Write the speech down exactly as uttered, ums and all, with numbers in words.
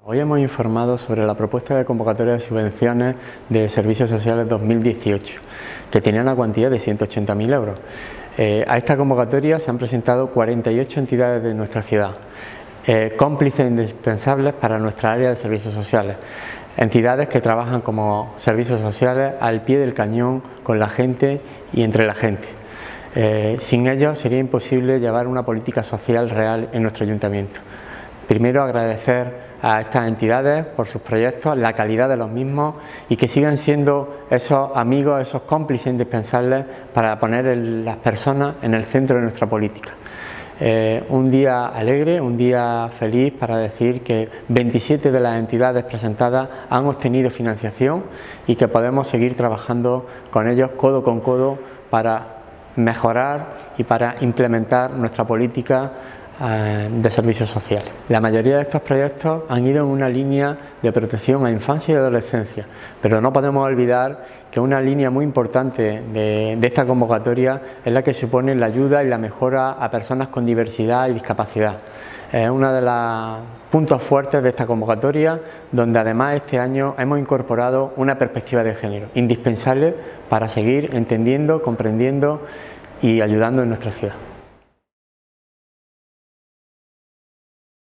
Hoy hemos informado sobre la propuesta de convocatoria de subvenciones de servicios sociales dos mil dieciocho, que tenía una cuantía de ciento ochenta mil euros. Eh, a esta convocatoria se han presentado cuarenta y ocho entidades de nuestra ciudad, eh, cómplices indispensables para nuestra área de servicios sociales, entidades que trabajan como servicios sociales al pie del cañón con la gente y entre la gente. Eh, sin ellos sería imposible llevar una política social real en nuestro ayuntamiento. Primero, agradecer a estas entidades por sus proyectos, la calidad de los mismos y que sigan siendo esos amigos, esos cómplices indispensables para poner el, las personas en el centro de nuestra política. Eh, un día alegre, un día feliz para decir que veintisiete de las entidades presentadas han obtenido financiación y que podemos seguir trabajando con ellos codo con codo para mejorar y para implementar nuestra política de servicios sociales. La mayoría de estos proyectos han ido en una línea de protección a infancia y adolescencia, pero no podemos olvidar que una línea muy importante de, de esta convocatoria es la que supone la ayuda y la mejora a personas con diversidad y discapacidad. Es uno de los puntos fuertes de esta convocatoria, donde además este año hemos incorporado una perspectiva de género, indispensable para seguir entendiendo, comprendiendo y ayudando en nuestra ciudad.